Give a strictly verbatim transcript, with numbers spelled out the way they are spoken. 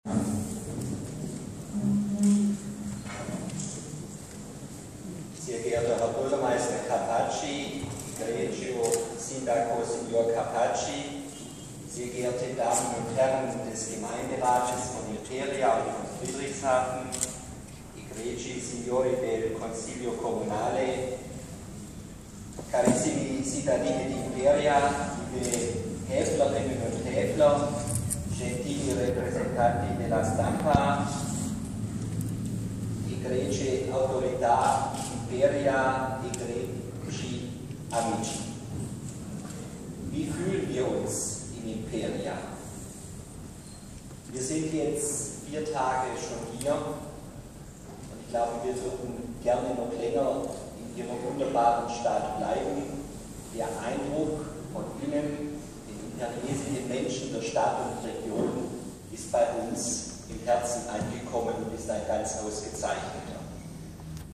Sehr geehrter Herr Bürgermeister Carpacci, Egregio Sindaco Signor Carpacci, sehr geehrte Damen und Herren des Gemeinderates von Imperia und von Friedrichshafen, Egregi Signori del Consiglio Comunale, carissimi cittadini di Imperia, liebe Häflerinnen und Häfler, gentili rappresentanti della stampa, egregi autorità, Imperia, egregi amici. Wie fühlen wir uns in Imperia? Wir sind jetzt vier Tage schon hier und ich glaube, wir würden gerne noch länger in Ihrer wunderbaren Stadt bleiben. Der Eindruck von Ihnen, den imperiesischen Menschen der Stadt und Region, ist bei uns im Herzen angekommen und ist ein ganz ausgezeichneter.